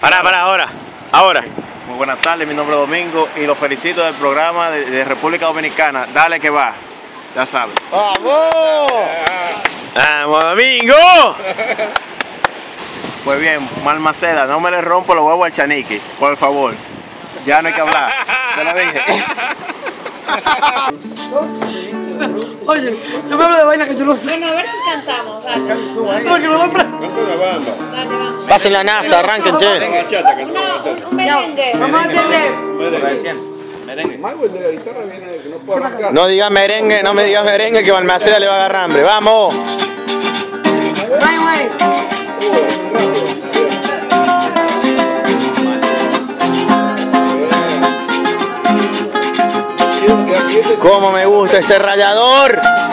Ahora. Muy buenas tardes, mi nombre es Domingo y los felicito del programa de República Dominicana. Dale que va, ya sabes. ¡Vamos! ¡Vamos, Domingo! Pues bien, Malmaceda, no me le rompo los huevos al Chaniqui, por favor. Ya no hay que hablar, te lo dije. Oye, yo me hablo de vaina que yo no sé. Bueno, a ver si cantamos, dale. Porque me voy a Dale, vamos. Pasen la nafta, arranquen, che. Un merengue. Vamos a hacerle. No digas merengue, no me digas merengue que Balmaceda le va a agarrar hambre. ¡Vamos! ¡Cómo me gusta ese rallador!